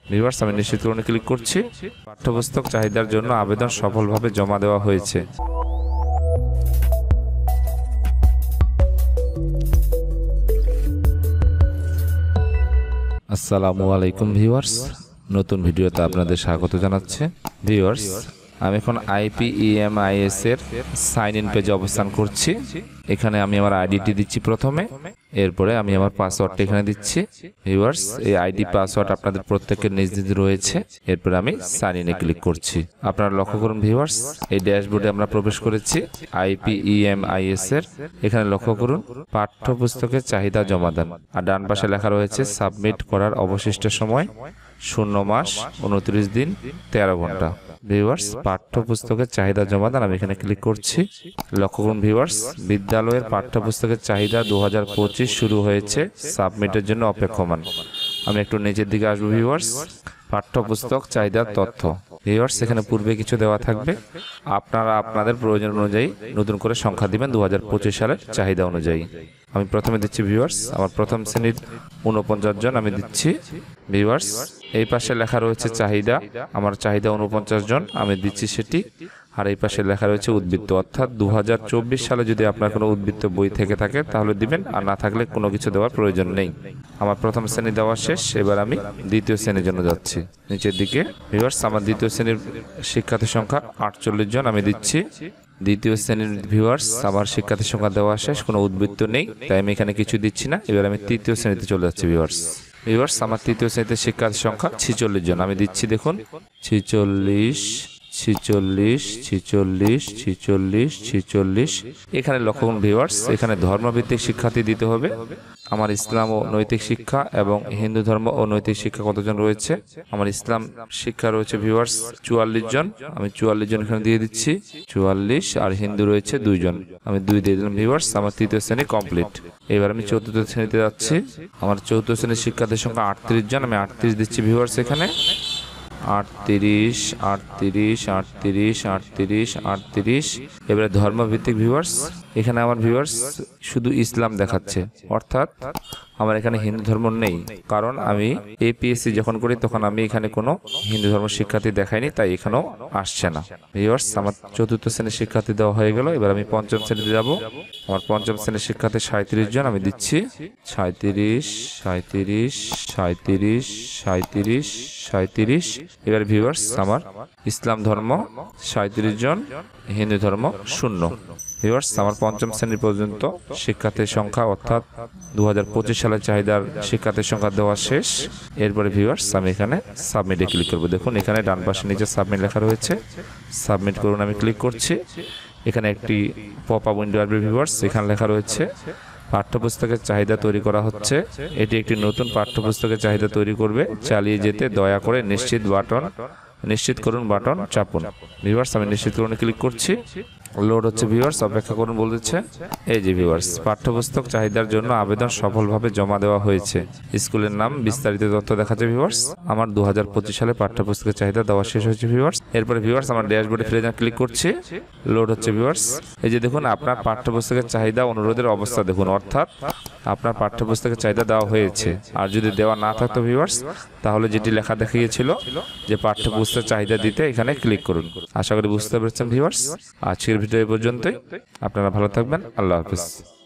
Viewers আমি নিশ্চিতকরণে click করছি। পাঠ্যপুস্তক চাহিদার জন্য আবেদন সফলভাবে জমা দেওয়া হয়েছে। আসসালামু আলাইকুম ভিউয়ার্স, নতুন ভিডিওতে আপনাদের স্বাগত জানাচ্ছি। ভিউয়ার্স আমি এখন IPEMIS এর সাইন ইন পেজে অবস্থান করছি। এখানে আমি আমার আইডিটি দিচ্ছি প্রথমে, এরপরে আমি আমার পাসওয়ার্ডটা এখানে দিচ্ছি। ভিউয়ার্স এই আইডি পাসওয়ার্ড আপনাদের প্রত্যেকের নিজ নিজ রয়েছে। এরপরে আমি সাইন ইনে ক্লিক করছি। আপনারা লক্ষ্য করুন ভিউয়ার্স, এই ড্যাশবোর্ডে আমরা প্রবেশ করেছি IPEMIS এর। এখানে লক্ষ্য করুন পাঠ্যপুস্তকের চাহিদা জমাদান, আর ডান পাশে লেখা রয়েছে সাবমিট করার অবশিষ্ট সময় 0 মাস 29 দিন 13 ঘন্টা। ভিউয়ার্স পাঠ্যপুস্তকের চাহিদা জমাদান আমি এখানে ক্লিক করছি। লক্ষ্য করুন ভিউয়ার্স, বিদ্যালয়ের পাঠ্যপুস্তকের চাহিদা 2025 শুরু হয়েছে, সাবমিটের জন্য অপেক্ষমান। আমি একটু নিচের দিকে আসবো ভিউয়ার্স, পাঠ্যপুস্তক চাহিদার তথ্য। ভিউয়ার্স এখানে পূর্বে কিছু দেওয়া থাকবে, আপনারা আপনাদের প্রয়োজন অনুযায়ী নতুন করে সংখ্যা দিবেন 2025 সালের চাহিদা অনুযায়ী। আমি প্রথমে দিচ্ছি ভিউয়ার্স আমার প্রথম শ্রেণীর 49 জন আমি দিচ্ছি। ভিউয়ার্স এই পাশে লেখা রয়েছে চাহিদা, আমার চাহিদা 49 জন, আমি দিচ্ছি সেটি। আর এই পাশে লেখা রয়েছে উদ্বৃত্ত, অর্থাৎ 2024 সালে যদি আপনার কোনো উদ্বৃত্ত বই থেকে থাকে তাহলে দিবেন, আর না থাকলে কোনো কিছু দেওয়ার প্রয়োজন নেই। আমার প্রথম শ্রেণী দেওয়া শেষ, এবার আমি দ্বিতীয় শ্রেণীর জন্য যাচ্ছি। নিচের দিকে ভিউয়ার্স আমার দ্বিতীয় শ্রেণীর শিক্ষার্থীর সংখ্যা 48 জন আমি দিচ্ছি। দ্বিতীয় শ্রেণীর ভিউয়ার্স আমার শিক্ষার্থীর সংখ্যা দেওয়া শেষ, কোনো উদ্বৃত্ত নেই, তাই আমি এখানে কিছু দিচ্ছি না। এবার আমি তৃতীয় শ্রেণীতে চলে যাচ্ছি ভিউয়ার্স। ভিউয়ার্স আমার তৃতীয় শ্রেণীতে শিক্ষার্থীর সংখ্যা 46 জন আমি দিচ্ছি। দেখুন 46 46 46 46 46। এখানে লক্ষ্য করুন ভিউয়ার্স, এখানে ধর্মভিত্তিক শিক্ষার্থী দিতে হবে। আমার ইসলাম ও নৈতিক শিক্ষা এবং হিন্দু ধর্ম ও নৈতিক শিক্ষা কতজন রয়েছে? আমার ইসলাম শিক্ষা রয়েছে ভিউয়ার্স 44 জন, আমি 44 জন এখানে দিয়ে দিচ্ছি 44। আর হিন্দু রয়েছে 2 জন, আমি 2 দিয়ে দিলাম ভিউয়ার্স। আমার তৃতীয় শ্রেণী কমপ্লিট। এবার আমি চতুর্থ শ্রেণীতে যাচ্ছি। আমার চতুর্থ শ্রেণীর শিক্ষার্থীর সংখ্যা 38 জন, আমি 38 দিচ্ছি ভিউয়ার্স এখানে 38 38 38 38 38। এবারে ধর্মভিত্তিক ভিউয়ার্স, এখানে আমার ভিউয়ার্স শুধু ইসলাম দেখাচ্ছে, অর্থাৎ আমার এখানে হিন্দু ধর্ম নেই, কারণ আমি APSC যখন করি তখন আমি এখানে কোনো হিন্দু ধর্ম শিক্ষার্থী দেখাইনি, তাই এখানেও আসছে না। ভিউয়ার্স আমার চতুর্থ শ্রেণীর শিক্ষার্থী দেওয়া হয়ে গেল। এবার আমি পঞ্চম শ্রেণীতে যাব। আমার পঞ্চম শ্রেণীর শিক্ষার্থী 37 জন আমি দিচ্ছি 37 37 37 37 37। এবার ভিউয়ার্স আমার ইসলাম ধর্ম 37 জন, হিন্দু ধর্ম 0। ভিউয়ার্স আমার পঞ্চম শ্রেণী পর্যন্ত শিক্ষার্থীর সংখ্যা, অর্থাৎ 2025 সালের চাহিদার শিক্ষার্থীর সংখ্যা দেওয়া শেষ। এরপরে ভিউয়ার্স আমি এখানে সাবমিটে ক্লিক করব। দেখুন এখানে ডান পাশে নিচে সাবমিট লেখা রয়েছে, সাবমিট করুন আমি ক্লিক করছি। এখানে একটি পপ আপ উইন্ডো আসবে ভিউয়ার্স, এখানে লেখা রয়েছে পাঠ্যপুস্তকের চাহিদা তৈরি করা হচ্ছে। এটি একটি নতুন পাঠ্যপুস্তকের চাহিদা তৈরি করবে, চালিয়ে যেতে দয়া করে নিশ্চিত করুন বাটন চাপুন। ভিউয়ার্স আমি নিশ্চিতকরণে ক্লিক করছি, লোড হচ্ছে ভিউয়ার্স, অপেক্ষা করুন বলছে। এই যে ভিউয়ার্স পাঠ্যপুস্তক চাহিদার জন্য আবেদন সফলভাবে জমা দেওয়া হয়েছে, স্কুলের নাম বিস্তারিত তথ্য দেখাচ্ছে ভিউয়ার্স। আমার 2025 সালে পাঠ্যপুস্তকের চাহিদা দেওয়া শেষ হয়েছে ভিউয়ার্স। এরপরে ভিউয়ার্স আমার ড্যাশবোর্ডে ফিরে যান ক্লিক করছি, লোড হচ্ছে ভিউয়ার্স। এই যে দেখুন আপনার পাঠ্যপুস্তকের চাহিদা অনুরোধের অবস্থা দেখুন, অর্থাৎ আপনার পাঠ্যপুস্তকের চাহিদা দেওয়া হয়েছে। আর যদি দেওয়া না থাকতো ভিউয়ার্স, তাহলে যেটি লেখা দেখিয়েছিল যে পাঠ্যপুস্তক চাহিদা দিতে, এখানে ক্লিক করুন। আশা করি বুঝতে পেরেছেন ভিউয়ার্স। আজকের ভিডিও এই পর্যন্তই, আপনারা ভালো থাকবেন, আল্লাহ হাফেজ।